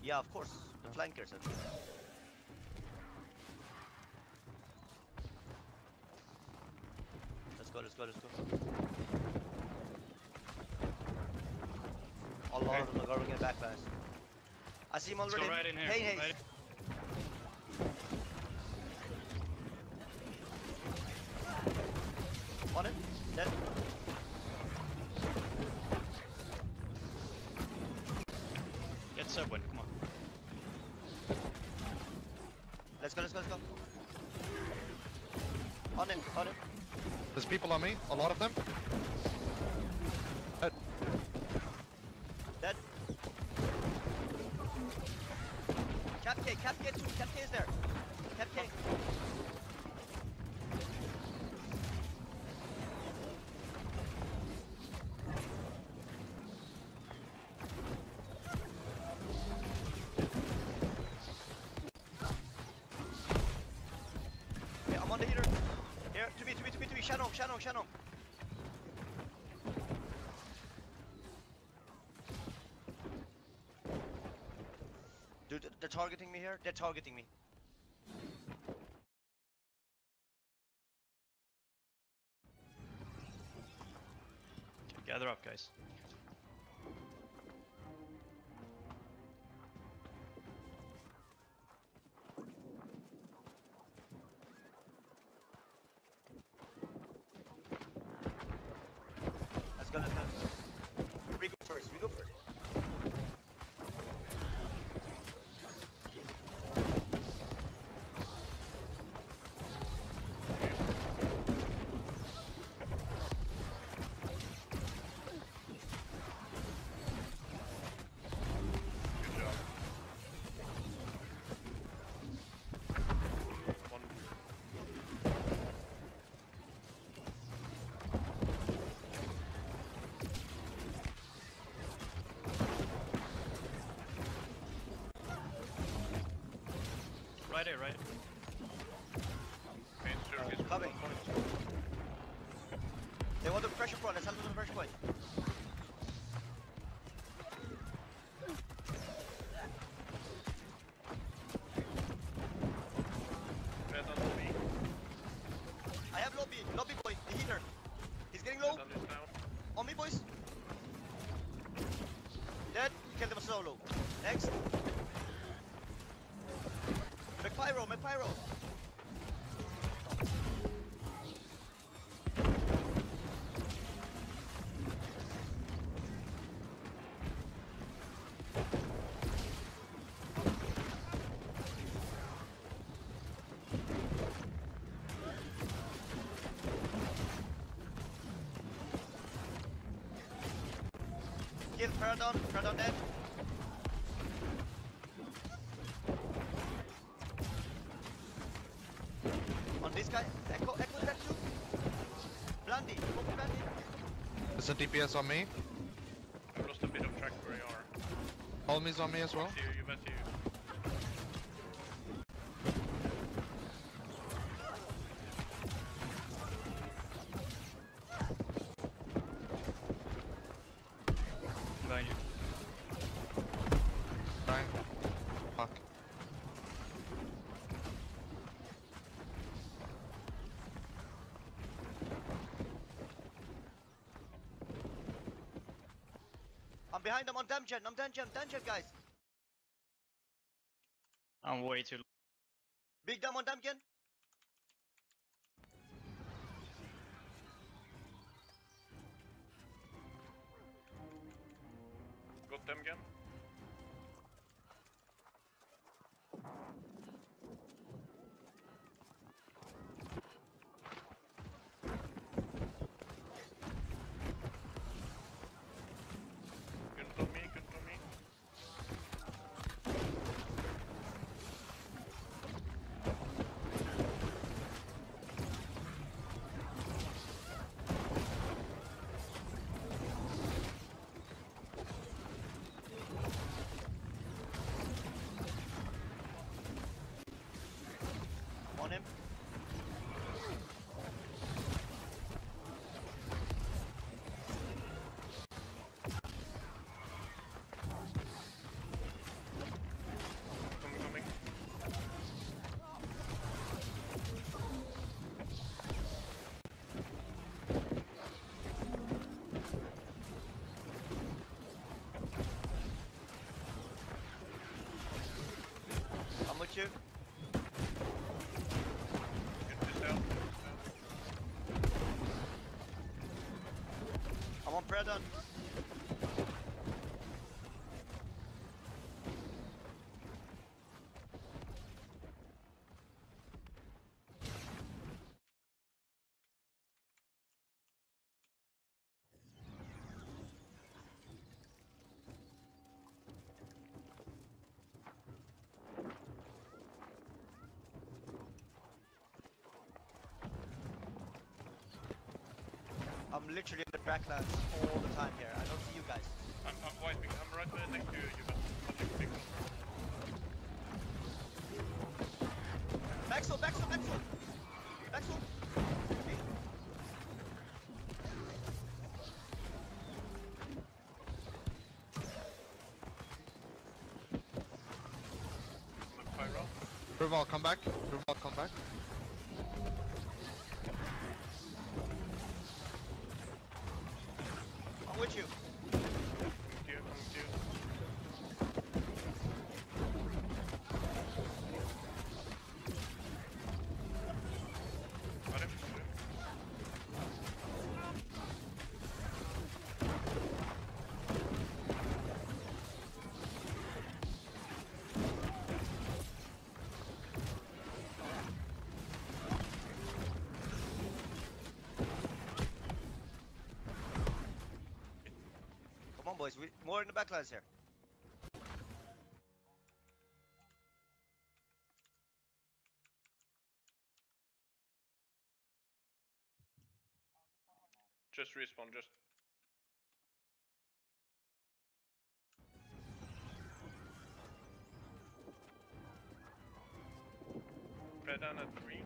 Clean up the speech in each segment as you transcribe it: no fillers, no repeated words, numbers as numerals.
Yeah, of course. The flankers. Let's go, let's go, let's go. A lot of them are going back fast. I see him already. Let's go right in here. Hey, hey. Right. On it. Dead. Get Subwin, come on. Let's go, let's go, let's go. On him, on him. There's people on me, a lot of them. Dead. Dead. Cap K too. Cap K is there. Cap K. Yeah, I'm on the heater. Here, to me. Shannon. Dude, they're targeting me here. They're targeting me. Okay, gather up, guys. Let's go. We go first. Right here, right. Coming. They want the pressure point. Let's help them with the pressure point. I have lobby boy, the healer. He's getting low. On me, boys. Dead. Kill them solo. Next. McPyro. Kill Paradon dead. On this guy, Echo dead too. Blandy, go for Blandy. There's a DPS on me. I've lost a bit of track where you are. Holmie's on me as well. You met you. Behind you. Fine. Fuck. I'm behind them on Damgen, guys. I'm way too. Big Dam on Damgen. Got them again. Good on me. you. Get this down. I'm on Predon. I'm literally in the backlands all the time here. I don't see you guys. I'm wiping. I'm right next to you. You got touching big one. Maxwell, Maxwell, Maxwell! Maxwell! Okay. I'm a pyro. Rival, come back. Rival, come back. I'm with you. Coming to you. Coming to you. Got him. Come on, boys. More in the backlands here. Just respawn. Just. Red down at 3.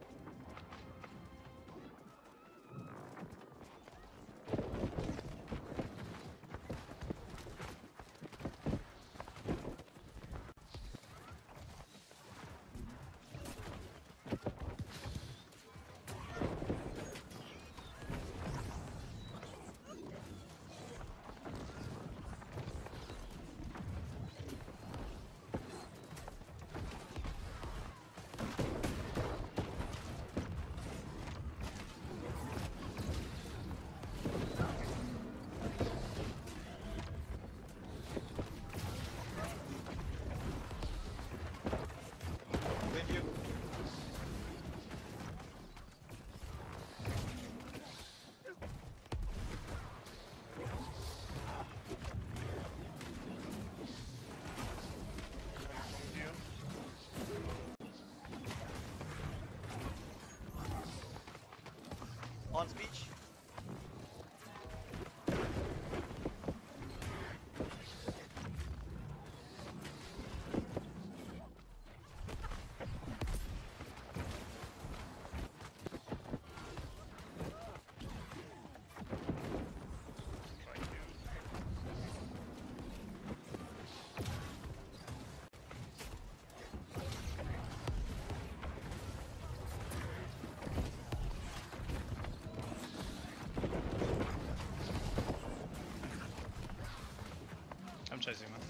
With you. Coming to you. On speech. Trying to. I'm chasing them.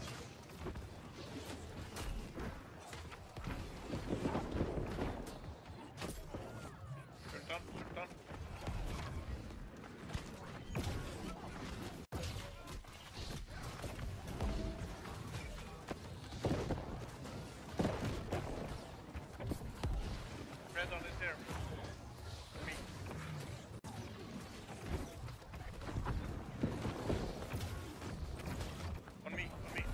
Turn down. Turn down. Red on is there. Me. On me. On me.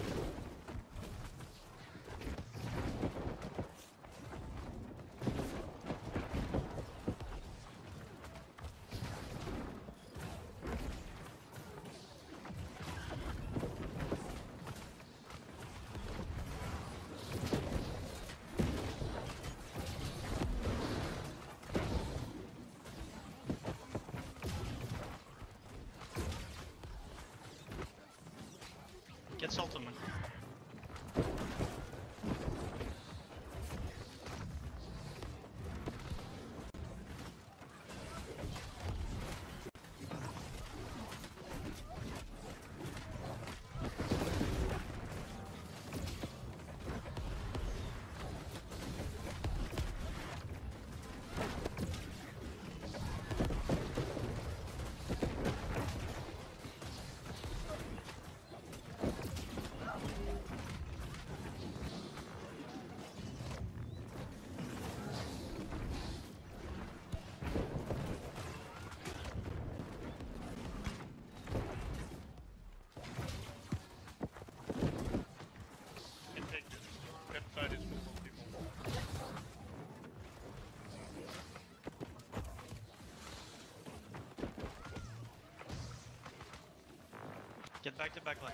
Get Saltman. Get back to backline.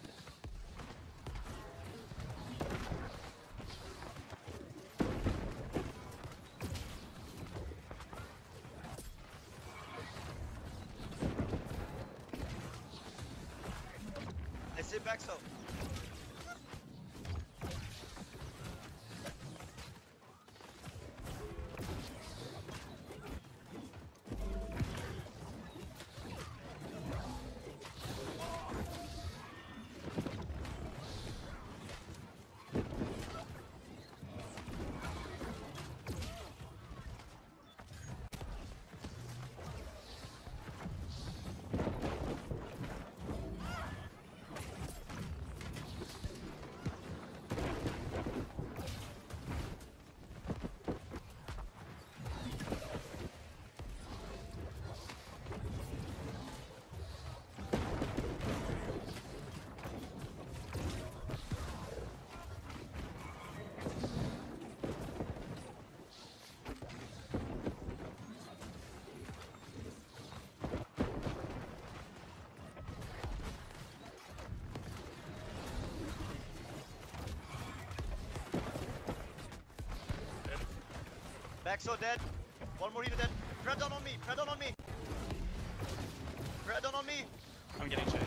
I sit back so. Back so dead. One more healer dead. Press down on me. Press down on me. Press down on me. I'm getting chased.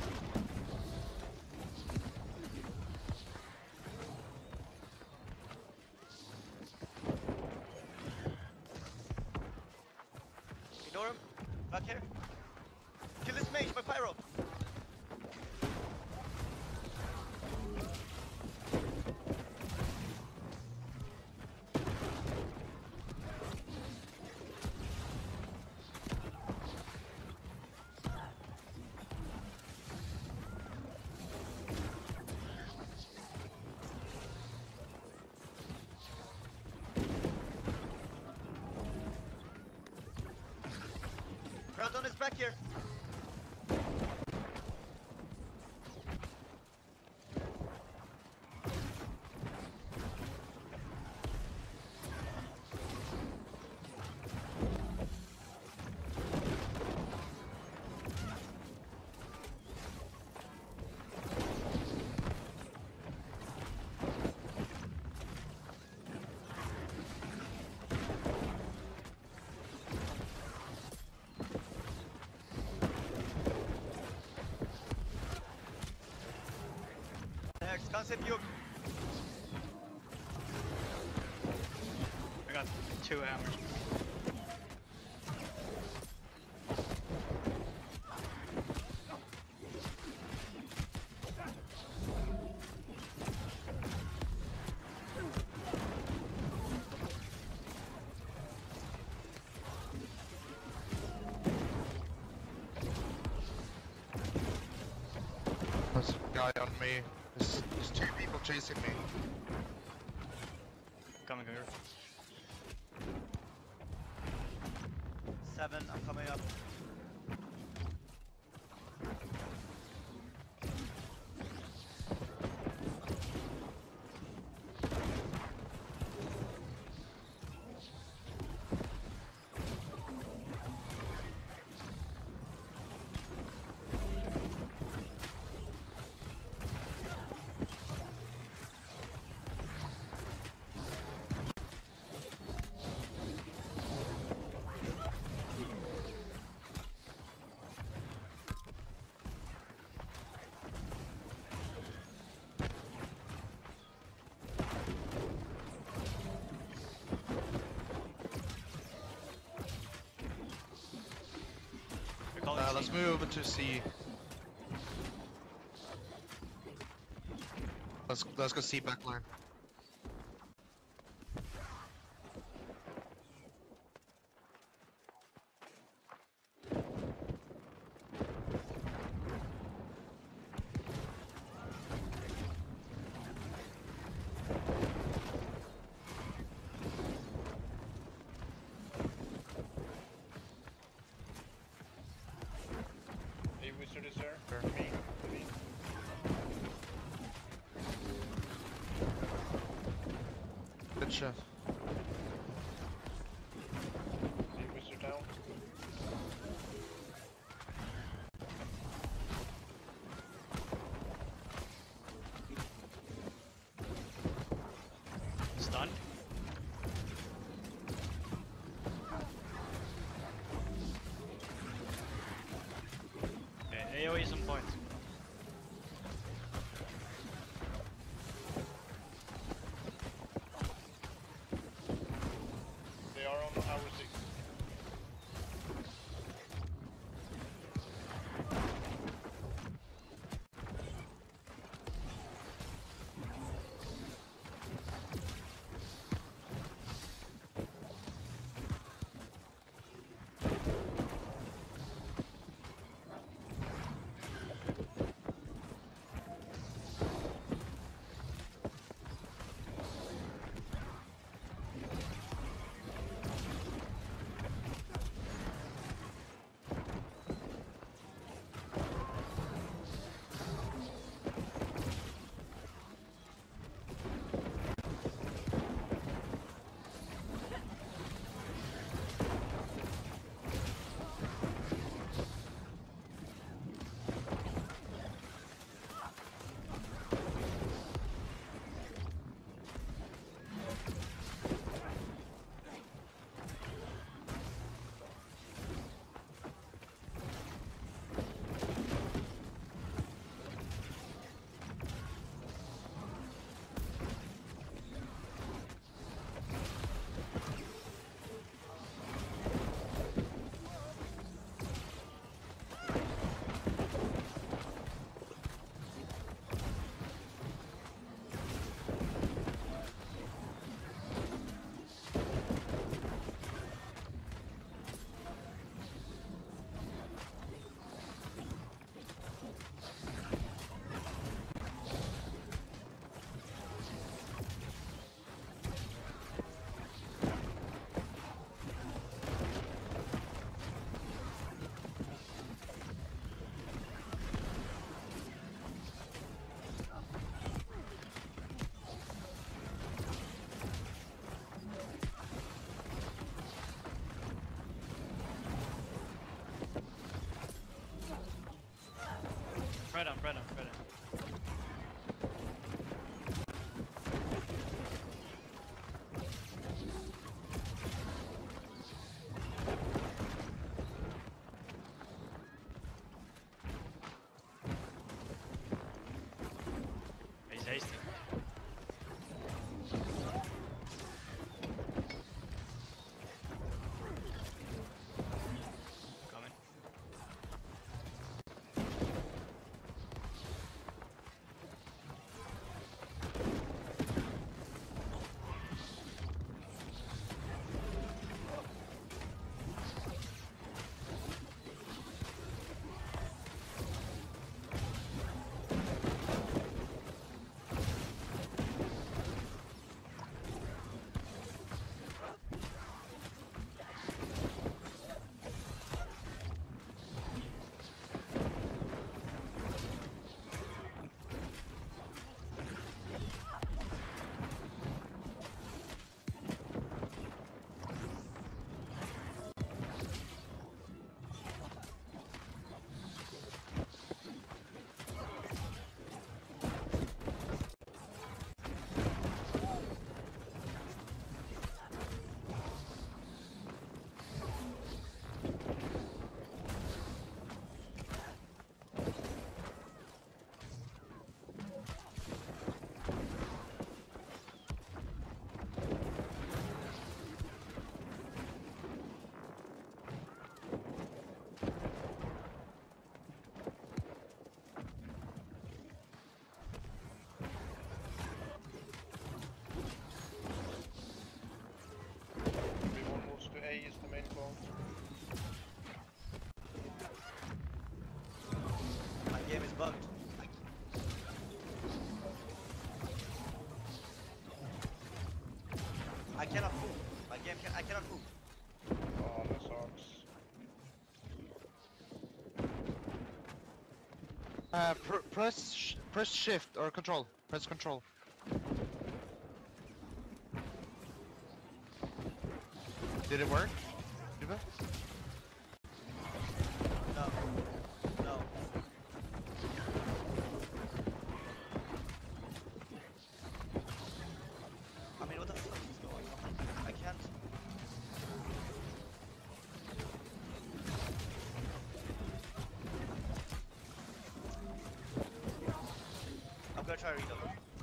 Ignore him. Back here. Kill this mage by pyro. Brandon is back here. Next, concept you. I got 2 hammers. There's a guy on me. There's 2 people chasing me. Coming here. 7, I'm coming up. They're calling Let's C. move over to C. Let's go C backline. A wizard is there. Me. Good shot. A wizard down. Done. Okay, AoE is on point. They are on our 6. Right on, right on, right on. He's hasty. Coming. Everyone moves to A is the main goal. My game is bugged. I cannot move. My game I cannot move. Oh, that sucks. Press shift or control. Press control. Did it work? Duva? No. No. I mean, what the fuck? gonna try to reload.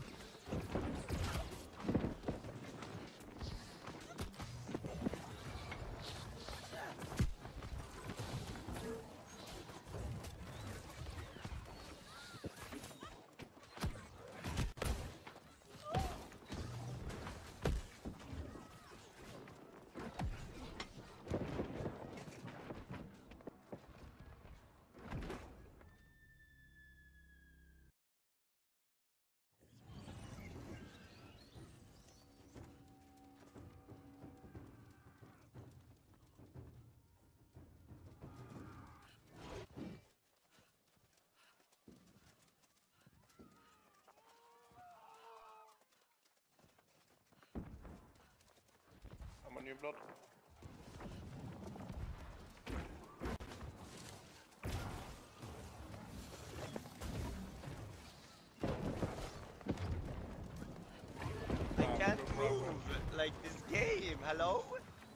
I'm on new blood. I can't move like this game. Hello?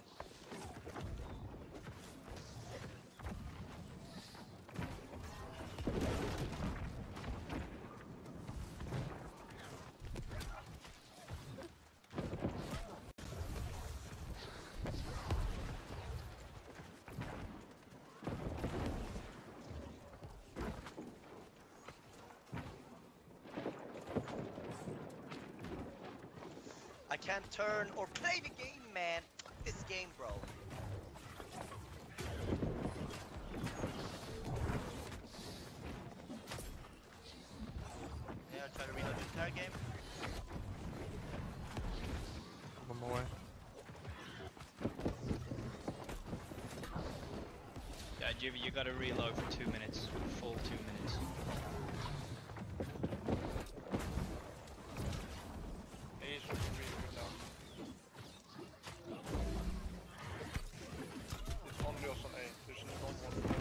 I can't turn or play the game, man. Fuck this game, bro. Yeah, I'll try to reload the entire game. One more way. Yeah, Jivy, you gotta reload for 2 minutes. Full 2 minutes. A is looking really good now. It's only us on A. There's no one.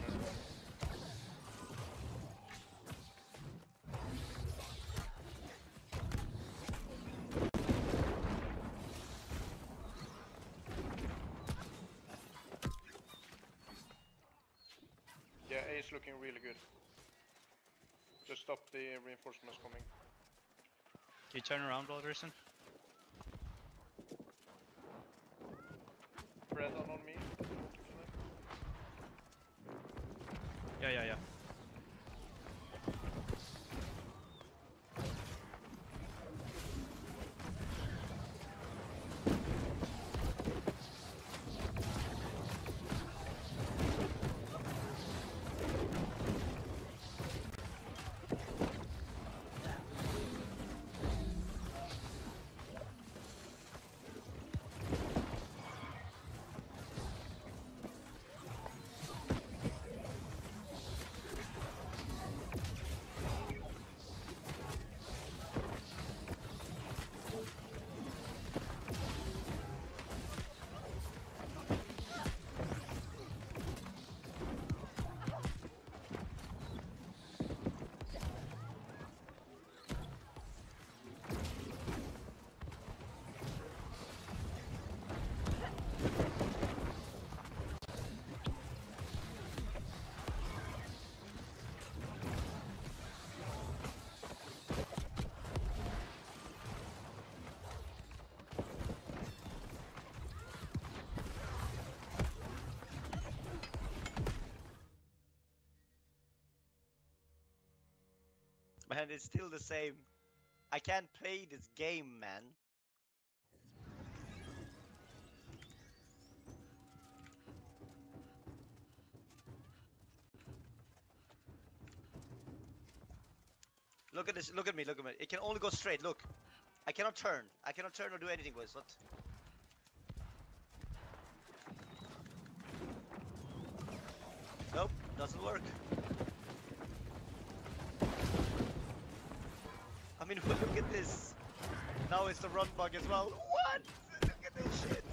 Yeah, A is looking really good. Just stop the reinforcements coming. Can you turn around, Balderson? Fred on me. Yeah. Man, it's still the same. I can't play this game, man. Look at this, look at me. It can only go straight, look. I cannot turn. I cannot turn or do anything with it. Nope, doesn't work. I mean, look at this. Now it's the run bug as well. What? Look at this shit.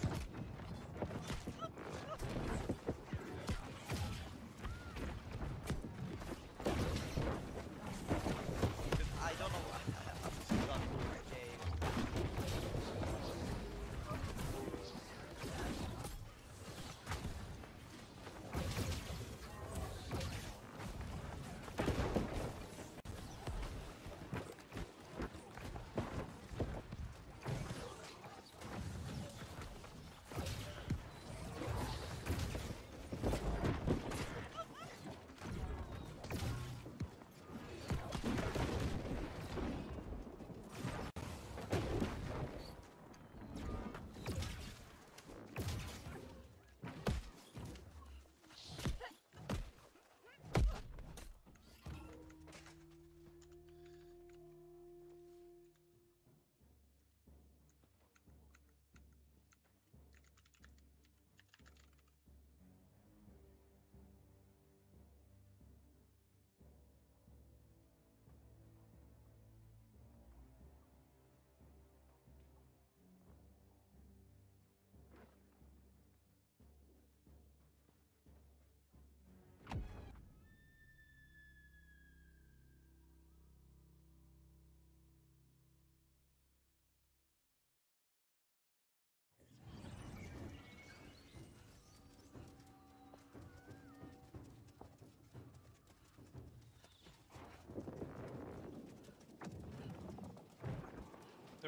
I don't know. I'm just done with this game.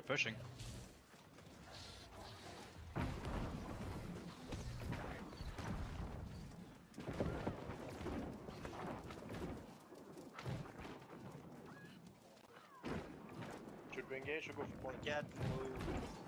We're pushing. Should we engage or go for point? Get moved.